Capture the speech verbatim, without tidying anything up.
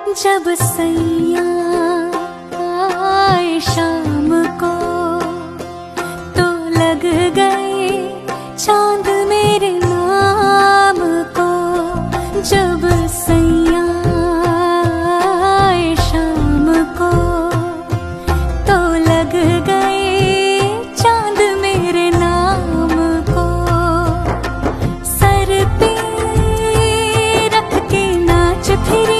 जब सैया आए शाम को तो लग गए चांद मेरे नाम को। जब सैया आए शाम को तो लग गए चांद मेरे नाम को। सर पे रख के नाच फिरे